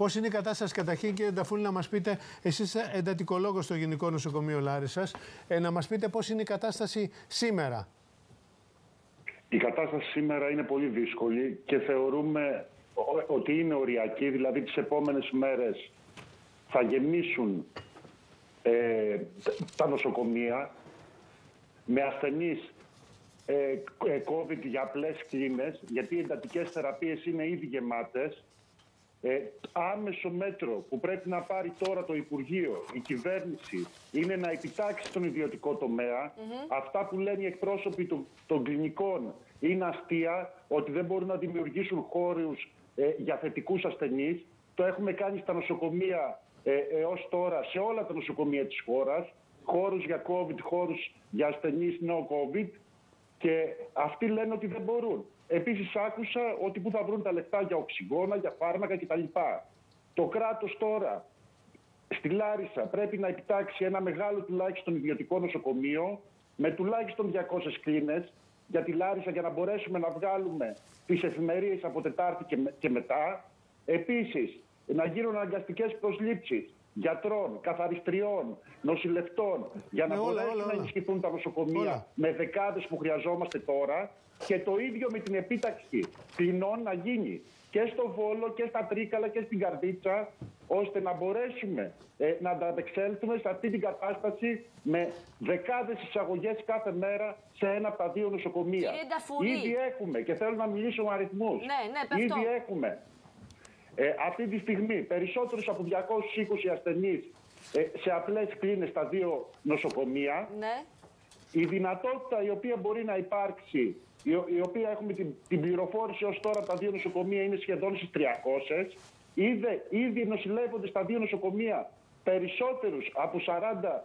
Πώς είναι η κατάσταση καταρχήν, κύριε Νταφούλη, να μας πείτε, εσείς εντατικολόγος στο Γενικό Νοσοκομείο Λάρισσας, να μας πείτε πώς είναι η κατάσταση σήμερα. Η κατάσταση σήμερα είναι πολύ δύσκολη και θεωρούμε ότι είναι οριακή, δηλαδή τις επόμενες μέρες θα γεμίσουν τα νοσοκομεία με ασθενείς COVID για απλές κλίνες, γιατί οι εντατικές θεραπείες είναι ήδη γεμάτες. Άμεσο μέτρο που πρέπει να πάρει τώρα το Υπουργείο, η κυβέρνηση, είναι να επιτάξει τον ιδιωτικό τομέα. Αυτά που λένε οι εκπρόσωποι των κλινικών είναι αστεία, ότι δεν μπορούν να δημιουργήσουν χώρους για θετικούς ασθενείς. Το έχουμε κάνει στα νοσοκομεία έως τώρα, σε όλα τα νοσοκομεία της χώρας. Χώρους για COVID, χώρους για ασθενείς no COVID. Και αυτοί λένε ότι δεν μπορούν. Επίσης άκουσα ότι πού θα βρουν τα λεφτά για οξυγόνα, για φάρμακα κτλ. Το κράτος τώρα στη Λάρισα πρέπει να επιτάξει ένα μεγάλο τουλάχιστον ιδιωτικό νοσοκομείο με τουλάχιστον 200 κλίνες για τη Λάρισα, για να μπορέσουμε να βγάλουμε τις εφημερίες από Τετάρτη και μετά. Επίσης, να γίνουν αναγκαστικές προσλήψεις γιατρών, καθαριστριών, νοσηλευτών, για να μπορέσουν να ενισχυθούν τα νοσοκομεία με δεκάδες που χρειαζόμαστε τώρα, και το ίδιο με την επίταξη κλινών να γίνει και στο Βόλο και στα Τρίκαλα και στην Καρδίτσα, ώστε να μπορέσουμε να ανταπεξέλθουμε σε αυτή την κατάσταση με δεκάδες εισαγωγές κάθε μέρα σε ένα από τα δύο νοσοκομεία. Ήδη έχουμε, και θέλω να μιλήσω με αριθμούς, ήδη έχουμε αυτή τη στιγμή περισσότερους από 220 ασθενείς σε απλές κλίνες στα δύο νοσοκομεία. Η δυνατότητα η οποία μπορεί να υπάρξει, η οποία έχουμε την πληροφόρηση ως τώρα, τα δύο νοσοκομεία είναι σχεδόν στις 300. Ήδη νοσηλεύονται στα δύο νοσοκομεία περισσότερους από 40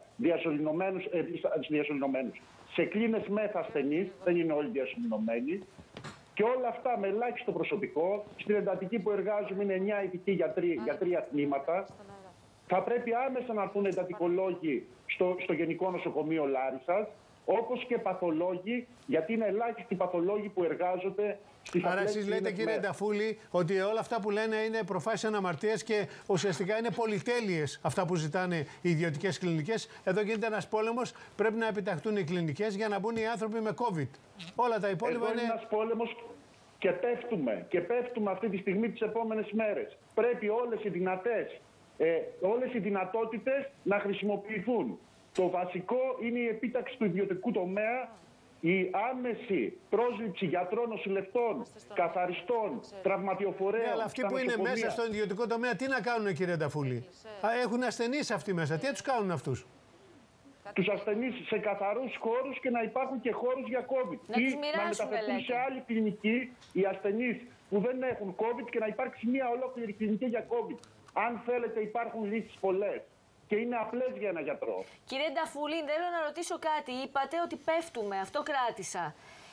διασωληνωμένους σε κλίνες μεθ ασθενείς, δεν είναι όλοι διασωληνωμένοι. Και όλα αυτά με ελάχιστο προσωπικό. Στην εντατική που εργάζομαι είναι 9 ειδικοί γιατροί για 3 τμήματα. Θα πρέπει άμεσα να έρθουν εντατικολόγοι στο Γενικό Νοσοκομείο Λάρισσας, όπως και παθολόγοι, γιατί είναι ελάχιστοι παθολόγοι που εργάζονται στις Άρα εσείς λέτε, κύριε Νταφούλη, ότι όλα αυτά που λένε είναι προφάσεις αναμαρτίας και ουσιαστικά είναι πολυτέλειες αυτά που ζητάνε οι ιδιωτικές κλινικές. Εδώ γίνεται ένας πόλεμος, πρέπει να επιταχθούν οι κλινικές για να μπουν οι άνθρωποι με COVID. Όλα τα υπόλοιπα είναι ένας πόλεμος και πέφτουμε αυτή τη στιγμή τις επόμενες μέρες. Πρέπει όλες οι δυνατότητες να χρησιμοποιηθούν. Το βασικό είναι η επίταξη του ιδιωτικού τομέα, η άμεση πρόσληψη γιατρών, νοσηλευτών, καθαριστών, τραυματιοφορέων. Ναι, αλλά αυτοί που είναι μέσα στον ιδιωτικό τομέα, τι να κάνουν, κύριε Νταφούλη? Έχουν ασθενείς αυτοί μέσα. Τι τους κάνουν αυτούς? Τους ασθενείς σε καθαρούς χώρους και να υπάρχουν και χώρους για COVID. Ή να μεταφερθούν σε άλλη κλινική οι ασθενείς που δεν έχουν COVID και να υπάρξει μια ολόκληρη κλινική για COVID. Αν θέλετε, υπάρχουν λύσεις πολλές. Και είναι απλές για ένα γιατρό. Κύριε Νταφούλη, θέλω να ρωτήσω κάτι. Είπατε ότι πέφτουμε, αυτό κράτησα.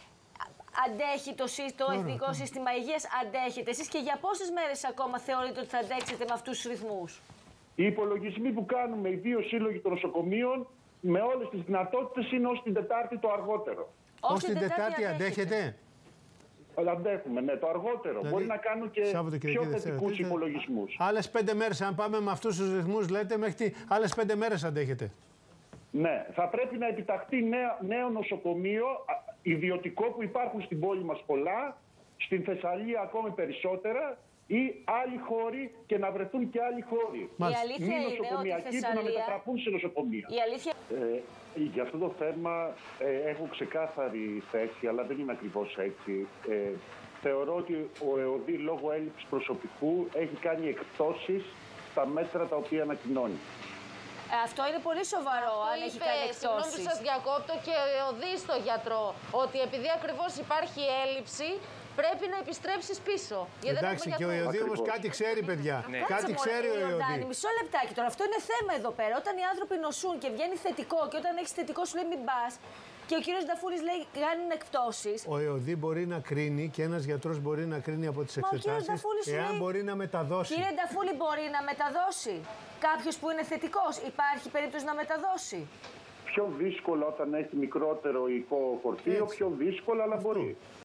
Αντέχει το Εθνικό Σύστημα Υγείας, αντέχετε εσείς, και για πόσες μέρες ακόμα θεωρείτε ότι θα αντέξετε με αυτούς τους ρυθμούς? Οι υπολογισμοί που κάνουμε οι δύο σύλλογοι των νοσοκομείων με όλες τις δυνατότητες είναι ως την Τετάρτη το αργότερο. Ως την Τετάρτη αντέχετε? Αντέχουμε, ναι, το αργότερο. Δηλαδή, μπορεί να κάνω και πιο θετικούς υπολογισμούς. Άλλες 5 μέρες, αν πάμε με αυτούς τους ρυθμούς, λέτε, μέχρι άλλες 5 μέρες αντέχετε? Ναι, θα πρέπει να επιταχθεί νέο νοσοκομείο, ιδιωτικό, που υπάρχουν στην πόλη μας πολλά, στην Θεσσαλία ακόμη περισσότερα, ή άλλοι χώροι, και να βρεθούν και άλλοι χώροι. Η αλήθεια είναι ότι η Θεσσαλία... που να μετατραπούν σε νοσοκομεία. Η αλήθεια... Για αυτό το θέμα έχω ξεκάθαρη θέση, αλλά δεν είναι ακριβώς έτσι. Θεωρώ ότι ο ΕΟΔΗ λόγω έλλειψης προσωπικού έχει κάνει εκπτώσεις στα μέτρα τα οποία ανακοινώνει. Αυτό είναι πολύ σοβαρό, αν έχει κάνει εκπτώσεις. Συγγνώμη που σας διακόπτω, και ο ΕΟΔΗ στο γιατρό, ότι επειδή ακριβώς υπάρχει έλλειψη, πρέπει να επιστρέψεις πίσω. Εντάξει, και ο ΕΟΔΗ όμως κάτι ξέρει, παιδιά. Ναι. Κάτι ξέρει ο ΕΟΔΗ. Μισό λεπτάκι τώρα. Αυτό είναι θέμα εδώ πέρα. Όταν οι άνθρωποι νοσούν και βγαίνει θετικό, και όταν έχεις θετικό σου λέει μην πας, και ο κύριος Νταφούλης λέει κάνουν εκπτώσεις. Ο ΕΟΔΗ μπορεί να κρίνει, και ένας γιατρός μπορεί να κρίνει από τις εξετάσεις, εάν μπορεί να μεταδώσει. Κύριε Νταφούλη, μπορεί να μεταδώσει? Κάποιος που είναι θετικός, υπάρχει περίπτωση να μεταδώσει? Πιο δύσκολο όταν έχει μικρότερο υλικό χορτίο, πιο δύσκολο, αλλά μπορεί.